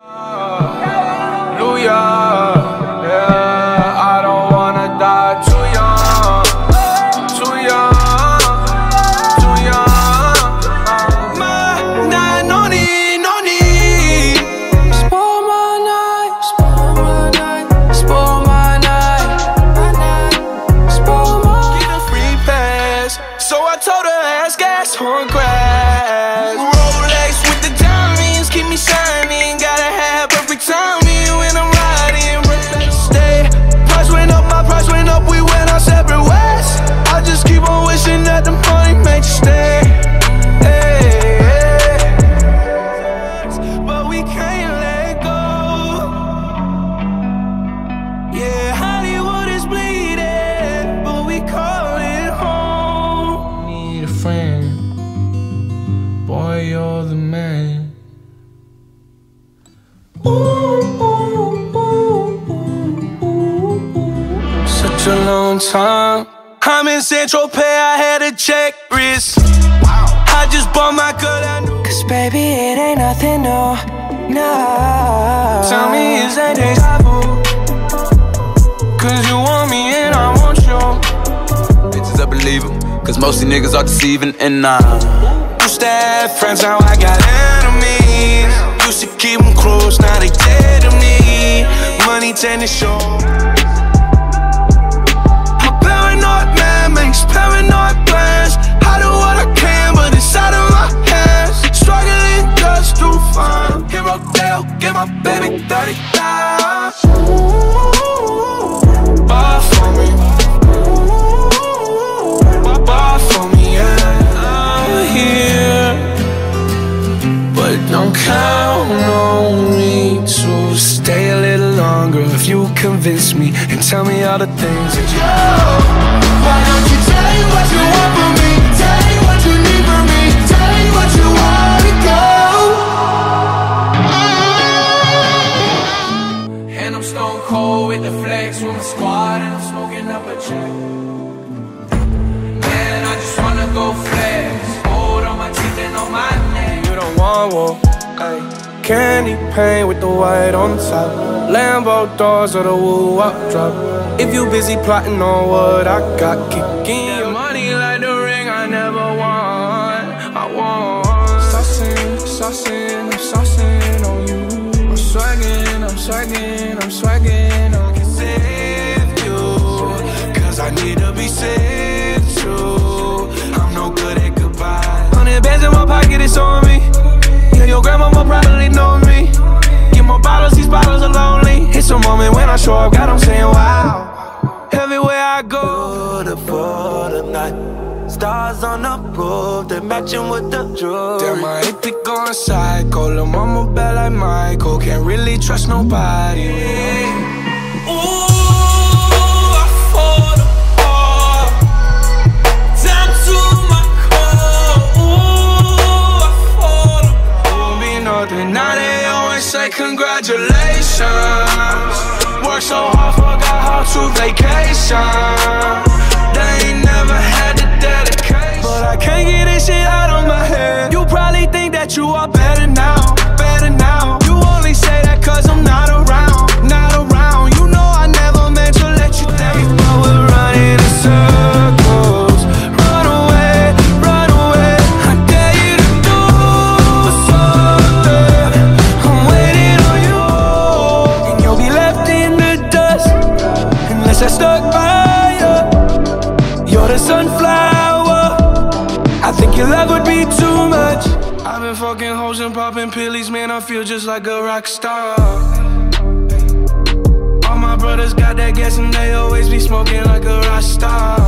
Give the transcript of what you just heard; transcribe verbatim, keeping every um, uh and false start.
On grass, Rolex with the diamonds keep me shining. Gotta have perfect timing when I'm riding. Stay, price went up, my price went up. We went our separate ways. I just keep on wishing that the money made you stay. Hey, hey. But we can't let go. Yeah, Hollywood is bleeding, but we call it home. Need a friend. Boy, you're the man. Ooh, ooh, ooh, ooh, ooh. Such a long time. I'm in Central Pay, I had a check wrist. Wow. I just bought my girl a new. Cause baby, it ain't nothing, no, no. Tell me, is that deja vu? Cause you want me and I want you. Bitches, I believe them, cause most of these niggas are deceiving and nah. Used to have friends, now I got enemies. Used to keep them close, now they dead to me. Money tend to show. A paranoid man makes paranoid plans. I do what I can, but it's out of my hands. Struggling just to find Hero Dale, give my baby thirty thousand. Buy for me. Buy for me, yeah. Here, but don't count on me to stay a little longer. If you convince me and tell me all the things that you know. Why don't you tell me what you want from me? Tell me what you need from me. Tell me what you want to go. And I'm stone cold with the flex with my squad, and I'm smoking up a check. Man, I just wanna go flex. You don't want war, ay. Candy paint with the white on top. Lambo doors or the woo-wop drop. If you busy plotting on what I got, kicking your money like the ring I never won. I want saucing, saucing, I'm saucing on you. I'm swagging, I'm swagging, I'm swagging on you. Save you, cause I need to be saved too. I'm no good at goodbye. Hundred bands in my pocket, it's on me. Yeah, your grandma probably know me. Get more bottles, these bottles are lonely. It's a moment when I show up, God, I'm saying wow. Everywhere I go, beautiful tonight. Stars on the roof, they're matching with the jewelry. Damn, my hip be going psycho. Lil' mama bad like Michael. Can't really trust nobody. Ooh. Now they always say congratulations. Work so hard, forgot how to vacation. They ain't never had the dedication. But I can't get this shit out of my head. You probably think that you are better now, better now. You only say that cause I'm not around, not around. You know I never meant to let you down. But we're running in circles. Run away, run away. I dare you to do something. I'm stuck by you. You're the sunflower. I think your love would be too much. I've been fucking hoes and popping pillies, man, I feel just like a rock star. All my brothers got that gas and they always be smoking like a rock star.